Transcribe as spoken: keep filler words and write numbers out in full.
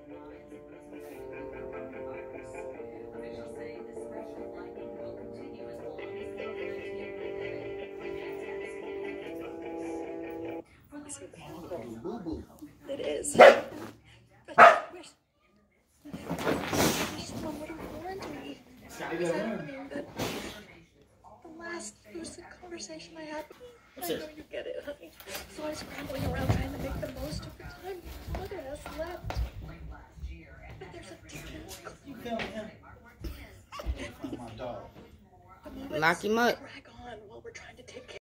It is. But I wish someone would have warned me. What's happening? That the last lucid conversation I had. I know you get it, honey. So I was scrambling around trying to make the most of the time Father has left. But there's a difference. You feel him? My dog. Lock him up.